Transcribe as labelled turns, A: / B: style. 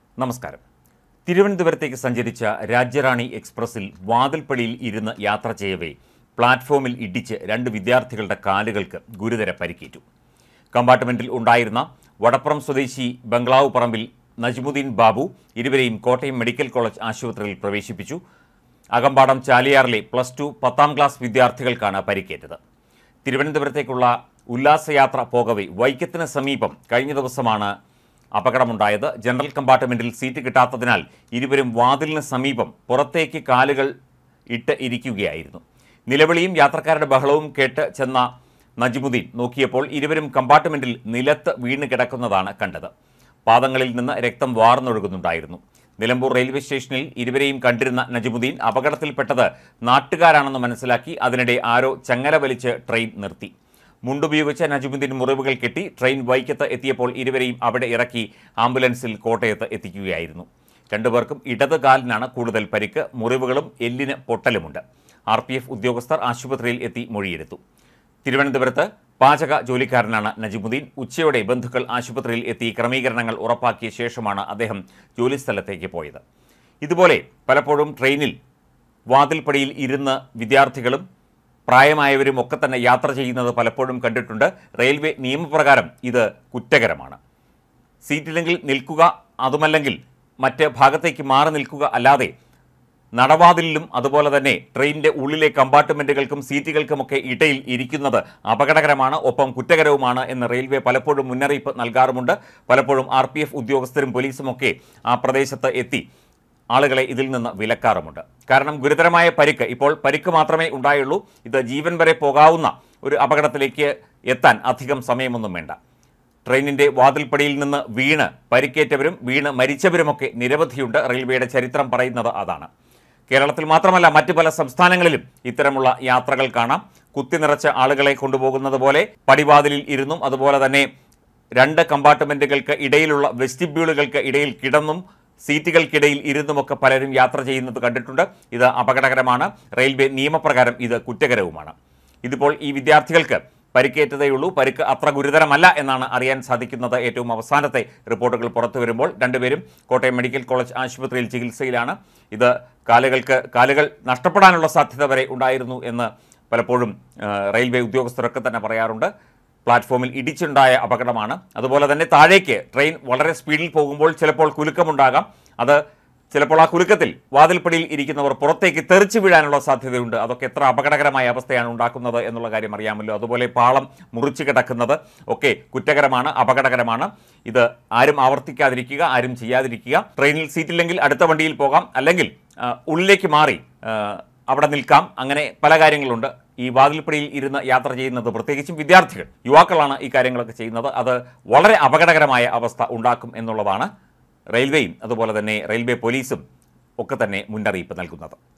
A: നമസ്കാരം. തിരുവനന്തപുരത്തേക്ക് സഞ്ചരിച്ച രാജ്യറാണി എക്സ്പ്രസിൽ വാതിൽപ്പടിയിൽ ഇരുന്ന് യാത്ര ചെയ്യവേ പ്ലാറ്റ്ഫോമിൽ ഇടിച്ച് 2 വിദ്യാർത്ഥികളുടെ കാലുകൾക്ക് ഗുരുതര പരിക്കേറ്റു. കമ്പാർട്ട്മെന്റിൽ ഉണ്ടായിരുന്ന വടപ്പുറം സ്വദേശി ബംഗ്ലാവ് പറമ്പിൽ നജ്മുദ്ദീൻ ബാബു ഇരുവരെയും കോട്ടയം മെഡിക്കൽ കോളേജ് ആശുപത്രിയിൽ പ്രവേശിപ്പിച്ചു. അകമ്പാടം ചാലിയാറിലെ +2 10ാം ക്ലാസ് വിദ്യാർത്ഥികൾക്കാണ് പരിക്കേറ്റത്. തിരുവനന്തപുരത്തേക്കുള്ള ഉല്ലാസയാത്ര പോകവേ വൈക്കത്തിന് സമീപം കഴിഞ്ഞ ദിവസമാണ് അപകടമുണ്ടായത്. ജനറൽ കമ്പാർട്ട്മെന്റിൽ സീറ്റ് കിട്ടാത്തതിനാൽ ഇരുവരും വാതിലിന് സമീപം പുറത്തേക്ക് കാലുകൾ ഇട്ട് ഇരിക്കുകയായിരുന്നു. നിലവിളിയും യാത്രക്കാരുടെ ബഹളവും കേട്ട് ചെന്ന നജ്മുദ്ദീൻ നോക്കിയപ്പോൾ ഇരുവരും കമ്പാർട്ട്മെന്റിൽ നിലത്ത് വീണ് കിടക്കുന്നതാണ് കണ്ടത്. പാദങ്ങളിൽ നിന്ന് രക്തം വാർന്നൊഴുകുന്നുണ്ടായിരുന്നു. നിലമ്പൂർ റെയിൽവേ സ്റ്റേഷനിൽ ഇരുവരെയും കണ്ടിരുന്ന നജ്മുദ്ദീൻ അപകടത്തിൽപ്പെട്ടത് നാട്ടുകാരാണെന്ന് മനസ്സിലാക്കി അതിനിടെ ആരോ ചങ്ങല വലിച്ച് ട്രെയിൻ നിർത്തി. മുണ്ടുപയോഗിച്ച നജ്മുദ്ദീൻ മുറിവുകൾ കെട്ടി ട്രെയിൻ വൈക്കത്ത് എത്തിയപ്പോൾ ഇരുവരെയും അവിടെ ഇറക്കി ആംബുലൻസിൽ കോട്ടയത്ത് എത്തിക്കുകയായിരുന്നു. 2 പേർക്കും ഇടത് കാലിനാണ് കൂടുതൽ പരിക്ക്. മുറിവുകളും എല്ലിന് പൊട്ടലുമുണ്ട്. RPF ഉദ്യോഗസ്ഥർ ആശുപത്രിയിൽ എത്തി മൊഴിയെടുത്തു. തിരുവനന്തപുരത്ത് പാചക ജോലിക്കാരനാണ് നജ്മുദ്ദീൻ. ഉച്ചയോടെ ബന്ധുക്കൾ ആശുപത്രിയിൽ എത്തി ക്രമീകരണങ്ങൾ ഉറപ്പാക്കിയ ശേഷമാണ് അദ്ദേഹം ജോലിസ്ഥലത്തേക്ക് പോയത്. ഇതുപോലെ പലപ്പോഴും ട്രെയിനിൽ വാതിൽപ്പടിയിൽ ഇരുന്ന് വിദ്യാർത്ഥികളും പ്രായമായവരും ഒക്കെ തന്നെ യാത്ര ചെയ്യുന്നത് പലപ്പോഴും കണ്ടിട്ടുണ്ട്. റെയിൽവേ നിയമപ്രകാരം ഇത് കുറ്റകരമാണ്. സീറ്റില്ലെങ്കിൽ നിൽക്കുക, അതുമല്ലെങ്കിൽ മറ്റ് ഭാഗത്തേക്ക് മാറി നിൽക്കുക അല്ലാതെ നടവാതിലിലും അതുപോലെ തന്നെ ട്രെയിനിൻ്റെ ഉള്ളിലെ കമ്പാർട്ട്മെൻറ്റുകൾക്കും സീറ്റുകൾക്കുമൊക്കെ ഇടയിൽ ഇരിക്കുന്നത് അപകടകരമാണ്, ഒപ്പം കുറ്റകരവുമാണ് എന്ന് റെയിൽവേ പലപ്പോഴും മുന്നറിയിപ്പ് നൽകാറുമുണ്ട്. പലപ്പോഴും RPF ഉദ്യോഗസ്ഥരും പോലീസുമൊക്കെ ആ പ്രദേശത്ത് എത്തി ആളുകളെ ഇതിൽ നിന്ന് വിലക്കാറുമുണ്ട്. കാരണം ഗുരുതരമായ പരിക്ക്, ഇപ്പോൾ പരിക്ക് മാത്രമേ ഉണ്ടായുള്ളൂ. ഇത് ജീവൻ വരെ പോകാവുന്ന ഒരു അപകടത്തിലേക്ക് എത്താൻ അധികം സമയമൊന്നും വേണ്ട. ട്രെയിനിൻ്റെ വാതിൽപ്പടിയിൽ നിന്ന് വീണ് പരിക്കേറ്റവരും വീണ് മരിച്ചവരുമൊക്കെ നിരവധിയുണ്ട്. റെയിൽവേയുടെ ചരിത്രം പറയുന്നത് അതാണ്. കേരളത്തിൽ മാത്രമല്ല മറ്റ് പല സംസ്ഥാനങ്ങളിലും ഇത്തരമുള്ള യാത്രകൾ കാണാം. കുത്തി നിറച്ച ആളുകളെ കൊണ്ടുപോകുന്നത് പോലെ പടിവാതിലിൽ ഇരുന്നും അതുപോലെ തന്നെ 2 കമ്പാർട്ട്മെൻറ്റുകൾക്ക് ഇടയിലുള്ള വെസ്റ്റിബ്യൂളുകൾക്ക് ഇടയിൽ കിടന്നും സീറ്റുകൾക്കിടയിൽ ഇരുന്നുമൊക്കെ പലരും യാത്ര ചെയ്യുന്നത് കണ്ടിട്ടുണ്ട്. ഇത് അപകടകരമാണ്. റെയിൽവേ നിയമപ്രകാരം ഇത് കുറ്റകരവുമാണ്. ഇതിപ്പോൾ ഈ വിദ്യാർത്ഥികൾക്ക് പരിക്കേറ്റതേയുള്ളൂ. പരിക്ക് അത്ര ഗുരുതരമല്ല എന്നാണ് അറിയാൻ സാധിക്കുന്നത്. ഏറ്റവും അവസാനത്തെ റിപ്പോർട്ടുകൾ പുറത്തു വരുമ്പോൾ 2 പേരും കോട്ടയം മെഡിക്കൽ കോളേജ് ആശുപത്രിയിൽ ചികിത്സയിലാണ്. ഇത് കാലുകൾ നഷ്ടപ്പെടാനുള്ള സാധ്യത വരെ ഉണ്ടായിരുന്നു എന്ന് പലപ്പോഴും റെയിൽവേ ഉദ്യോഗസ്ഥരൊക്കെ തന്നെ പറയാറുണ്ട്. പ്ലാറ്റ്ഫോമിൽ ഇടിച്ചുണ്ടായ അപകടമാണ്. അതുപോലെ തന്നെ താഴേക്ക് ട്രെയിൻ വളരെ സ്പീഡിൽ പോകുമ്പോൾ ചിലപ്പോൾ കുലുക്കമുണ്ടാകാം. അത് ചിലപ്പോൾ ആ കുലുക്കത്തിൽ വാതിൽപ്പടിയിൽ ഇരിക്കുന്നവർ പുറത്തേക്ക് തെറിച്ചു വീഴാനുള്ള സാധ്യതയുണ്ട്. അതൊക്കെ എത്ര അപകടകരമായ അവസ്ഥയാണ് ഉണ്ടാക്കുന്നത് എന്നുള്ള കാര്യം അറിയാമല്ലോ. അതുപോലെ പാളം മുറിച്ചു കിടക്കുന്നത് ഒക്കെ കുറ്റകരമാണ്, അപകടകരമാണ്. ഇത് ആരും ആവർത്തിക്കാതിരിക്കുക, ആരും ചെയ്യാതിരിക്കുക. ട്രെയിനിൽ സീറ്റില്ലെങ്കിൽ അടുത്ത വണ്ടിയിൽ പോകാം, അല്ലെങ്കിൽ ഉള്ളിലേക്ക് മാറി അവിടെ നിൽക്കാം. അങ്ങനെ പല കാര്യങ്ങളുണ്ട്. ഈ വാതിൽപ്പടിയിൽ ഇരുന്ന് യാത്ര ചെയ്യുന്നത്, പ്രത്യേകിച്ചും വിദ്യാർത്ഥികൾ, യുവാക്കളാണ് ഈ കാര്യങ്ങളൊക്കെ ചെയ്യുന്നത്. അത് വളരെ അപകടകരമായ അവസ്ഥ ഉണ്ടാക്കും എന്നുള്ളതാണ് റെയിൽവേയും അതുപോലെ തന്നെ റെയിൽവേ പോലീസും ഒക്കെ തന്നെ മുന്നറിയിപ്പ് നൽകുന്നത്.